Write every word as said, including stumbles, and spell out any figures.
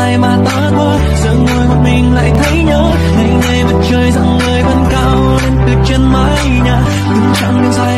ai mà ta qua, giờ ngồi một mình lại thấy nhớ ngày ngày mặt trời rạng ngời vẫn cao lên từ trên mái nhà. Từng chặng đường dài